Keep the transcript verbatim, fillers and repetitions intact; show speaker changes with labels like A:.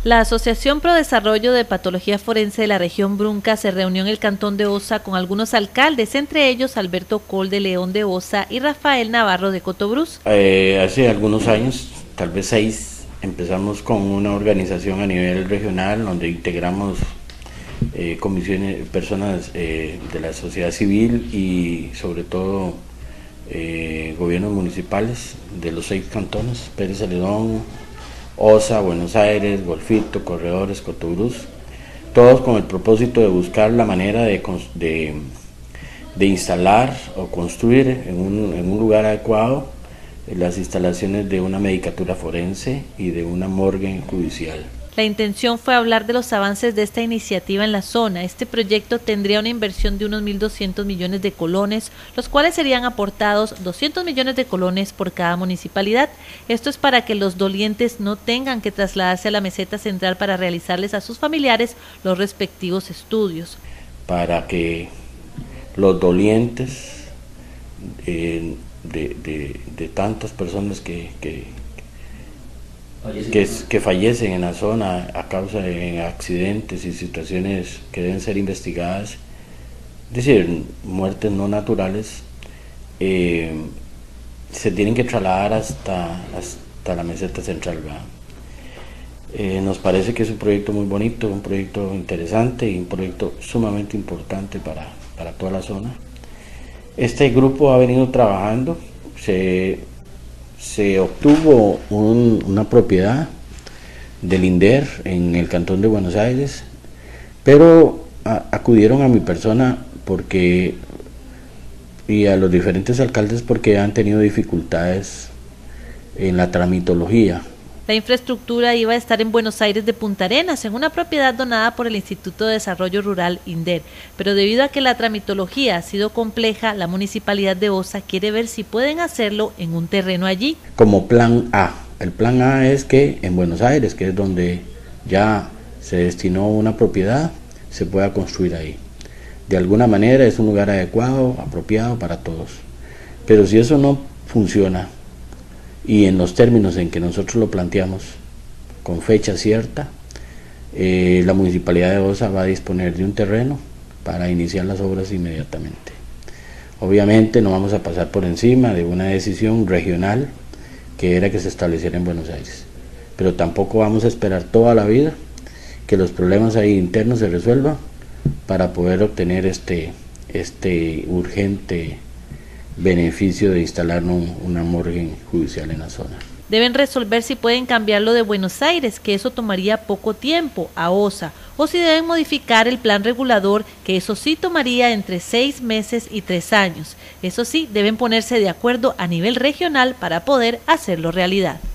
A: La Asociación Pro Desarrollo de Patología Forense de la región Brunca se reunió en el cantón de Osa con algunos alcaldes, entre ellos Alberto Col de León de Osa y Rafael Navarro de Cotobruz.
B: Eh, hace algunos años, tal vez seis, empezamos con una organización a nivel regional donde integramos eh, comisiones, personas eh, de la sociedad civil y sobre todo eh, gobiernos municipales de los seis cantones, Pérez Celedón, Osa, Buenos Aires, Golfito, Corredores, Cotobruz, todos con el propósito de buscar la manera de, de, de instalar o construir en un, en un lugar adecuado las instalaciones de una medicatura forense y de una morgue judicial.
A: La intención fue hablar de los avances de esta iniciativa en la zona. Este proyecto tendría una inversión de unos mil doscientos millones de colones, los cuales serían aportados doscientos millones de colones por cada municipalidad. Esto es para que los dolientes no tengan que trasladarse a la meseta central para realizarles a sus familiares los respectivos estudios.
B: Para que los dolientes eh, de, de, de tantas personas que, que Que, que fallecen en la zona a causa de accidentes y situaciones que deben ser investigadas, es decir, muertes no naturales, eh, se tienen que trasladar hasta, hasta la meseta central. Eh, nos parece que es un proyecto muy bonito, un proyecto interesante y un proyecto sumamente importante para, para toda la zona. Este grupo ha venido trabajando, se Se obtuvo un, una propiedad del INDER en el cantón de Buenos Aires, pero a, acudieron a mi persona porque y a los diferentes alcaldes porque han tenido dificultades en la tramitología.
A: La infraestructura iba a estar en Buenos Aires de Punta Arenas, en una propiedad donada por el Instituto de Desarrollo Rural INDER, pero debido a que la tramitología ha sido compleja, la Municipalidad de Osa quiere ver si pueden hacerlo en un terreno allí.
B: Como plan A, el plan A es que en Buenos Aires, que es donde ya se destinó una propiedad, se pueda construir ahí. De alguna manera es un lugar adecuado, apropiado para todos, pero si eso no funciona, y en los términos en que nosotros lo planteamos, con fecha cierta, eh, la Municipalidad de Osa va a disponer de un terreno para iniciar las obras inmediatamente. Obviamente no vamos a pasar por encima de una decisión regional que era que se estableciera en Buenos Aires, pero tampoco vamos a esperar toda la vida que los problemas ahí internos se resuelvan para poder obtener este, este urgente beneficio de instalar un, una morgue judicial en la zona.
A: Deben resolver si pueden cambiarlo de Buenos Aires, que eso tomaría poco tiempo, a Osa, o si deben modificar el plan regulador, que eso sí tomaría entre seis meses y tres años. Eso sí, deben ponerse de acuerdo a nivel regional para poder hacerlo realidad.